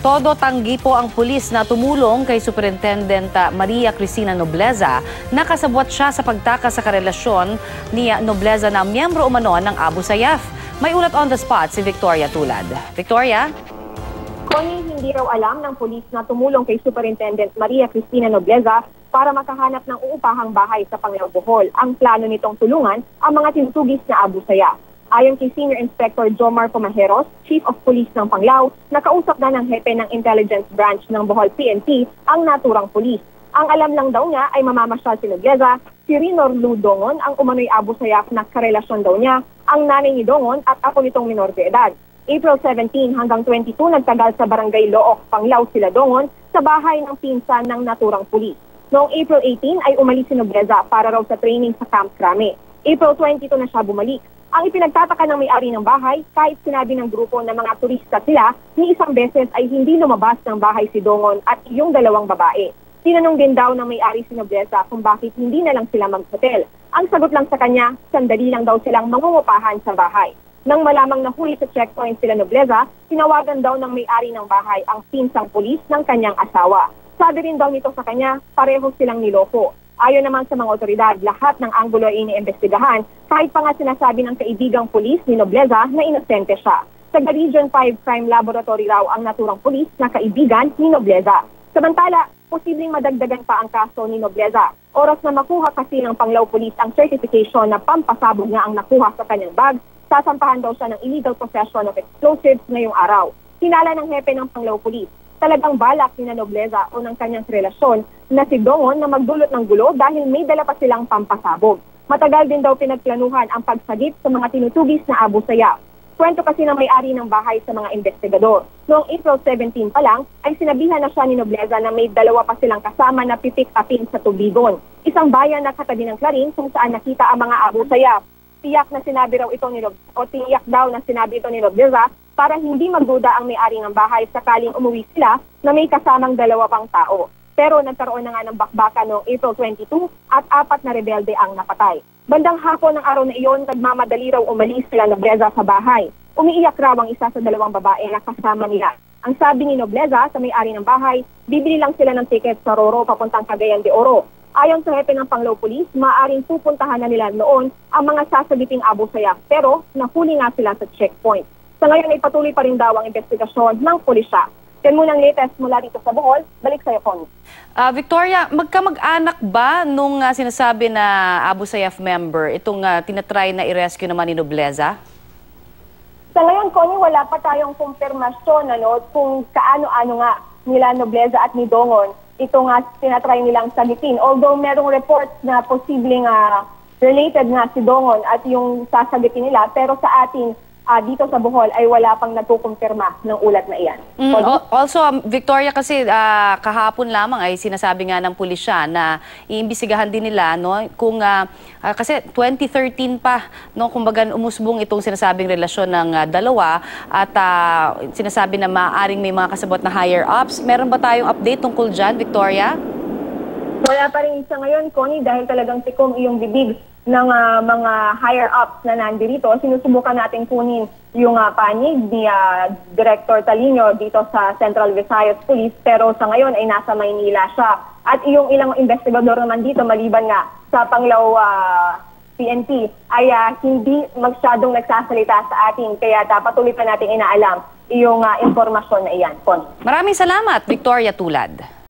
Todo tanggi po ang pulis na tumulong kay Superintendent Maria Cristina Nobleza na kasabwat siya sa pagtakas sa karelasyon ni Nobleza na miyembro umano ng Abu Sayyaf. May ulat on the spot si Victoria Tulad. Victoria? Connie, hindi raw alam ng pulis na tumulong kay Superintendent Maria Cristina Nobleza para makahanap ng uupahang bahay sa Panglao, Bohol. Ang plano nitong tulungan ang mga tinutugis na Abu Sayyaf. Ayon kay Senior Inspector Jomar Pomajeros, Chief of Police ng Panglao, nakausap na ng hepe ng Intelligence Branch ng Bohol PNP ang naturang pulis. Ang alam lang daw niya ay mamamasyal si Nobleza, si Rinor Lu Dongon ang umano'y Abu Sayyaf na karelasyon daw niya, ang nanay ni Dongon at ako nitong minor de edad. April 17 hanggang 22 nagtagal sa Barangay Look, Panglao sila Dongon sa bahay ng pinsan ng naturang pulis. Noong April 18 ay umalis si Nobleza para raw sa training sa Camp Crame. April 22 na siya bumalik. Ang ipinagtataka ng may-ari ng bahay, kahit sinabi ng grupo na mga turista sila, ni isang beses ay hindi lumabas ng bahay si Dongon at yung dalawang babae. Tinanong din daw ng may-ari si Nobleza kung bakit hindi na lang sila mag-hotel. Ang sagot lang sa kanya, sandali lang daw silang mangungupahan sa bahay. Nang malamang nahuli sa checkpoint sila Nobleza, tinawagan daw ng may-ari ng bahay ang pinsang pulis ng kanyang asawa. Sabi rin daw nito sa kanya, pareho silang niloko. Ayon naman sa mga otoridad, lahat ng anggulo ay iniimbestigahan kahit pa nga sinasabi ng kaibigang pulis ni Nobleza na inosente siya. Taga Region 5 Crime Laboratory raw ang naturang pulis na kaibigan ni Nobleza. Samantala, posibleng madagdagan pa ang kaso ni Nobleza. Oras na makuha kasi ng Panglao Police ang certification na pampasabog na ang nakuha sa kanyang bag, sasampahan daw siya ng illegal possession of explosives ngayong araw. Hinala ng hepe ng Panglao Police, talagang balak ni Nobleza o ng kanyang relasyon na si Dongon na magdulot ng gulo dahil may dala pa silang pampasabog. Matagal din daw pinagplanuhan ang pagsagip sa mga tinutugis na Abu Sayyaf. Kwento kasi ng may-ari ng bahay sa mga investigador. Noong April 17 pa lang ay sinabihan na siya ni Nobleza na may dalawa pa silang kasama na pipick-upin sa Tubigon. Isang bayan na katabi ng Clarin kung saan nakita ang mga Abu Sayyaf. Tiyak na sinabi raw ito ni tiyak daw na sinabi ito ni Nobleza para hindi magduda ang may-ari ng bahay sakaling umuwi sila na may kasamang dalawa pang tao. Pero nagkaroon na nga ng bakbakan noong April 22 at 4 na rebelde ang napatay. Bandang hapon ng araw na iyon, nagmamadali raw umalis sila Nobleza sa bahay. Umiiyak raw ang isa sa dalawang babae na kasama nila. Ang sabi ni Nobleza sa may-ari ng bahay, bibili lang sila ng tiket sa Roro papuntang Cagayan de Oro. Ayon sa hepe ng Panglao Police, maaaring pupuntahan na nila noon ang mga sasagiping Abu Sayyaf pero nahuli nga sila sa checkpoint. Sa ngayon ay patuloy pa rin daw ang investigasyon ng pulisya. Yan muna ang latest mula dito sa Bohol. Balik sa'yo, Connie. Victoria, magkamag-anak ba nung sinasabi na Abu Sayyaf member itong tinatry na i-rescue naman ni Nobleza? Sa ngayon, Connie, wala pa tayong kumpirmasyon kung kaano-ano nga nila Nobleza at ni Dongon ito nga tinatry nilang sagipin. Although merong reports na posibleng related nga si Dongon at yung sasagipin nila, pero sa atin dito sa Bohol ay wala pang natukumpirma ng ulat na iyan. Also, Victoria, kasi kahapon lamang ay sinasabi nga ng pulisya na iimbisigahan din nila kung kasi 2013 pa kumbaga umusbong itong sinasabing relasyon ng dalawa at sinasabi na maaaring may mga kasabot na higher ups. Meron ba tayong update tungkol dyan, Victoria? Wala pa rin sa ngayon, Connie, dahil talagang tikom iyong bibig ng mga higher-ups na nandirito. Sinusubukan natin kunin yung panig ni Director Talino dito sa Central Visayas Police, pero sa ngayon ay nasa Maynila siya. At yung ilang investigador naman dito, maliban nga sa Panglao PNP, ay hindi masyadong nagsasalita sa atin, kaya patuloy pa natin inaalam yung impormasyon na iyan. Maraming salamat, Victoria Tulad.